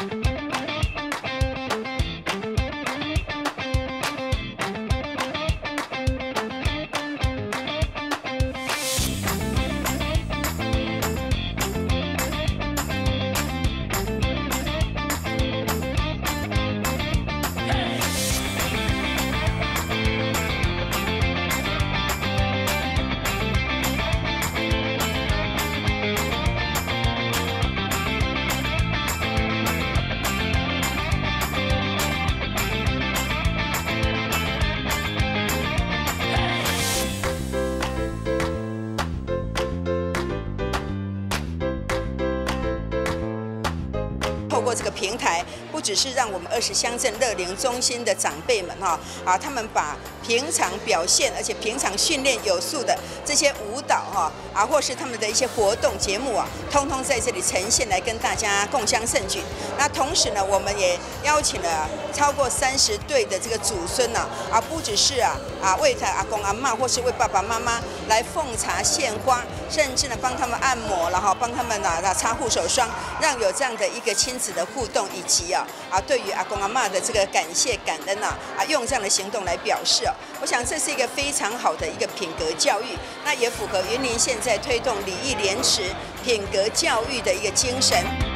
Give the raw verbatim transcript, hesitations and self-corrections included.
透过这个平台，不只是让我们二十乡镇乐龄中心的长辈们哈啊，他们把平常表现而且平常训练有素的这些舞蹈哈啊，或是他们的一些活动节目啊，通通在这里呈现，来跟大家共襄盛举。那同时呢，我们也邀请了超过三十对的这个祖孙呢啊，不只是啊啊为他阿公阿嬷或是为爸爸妈妈来奉茶献花，甚至呢帮他们按摩了哈，帮他们啊擦护手霜，让有这样的一个亲子的互动，以及啊啊对于阿公阿嬷的这个感谢感恩呐啊，用这样的行动来表示哦。我想这是一个非常好的一个品格教育，那也符合云林现在推动礼义廉耻品格教育的一个精神。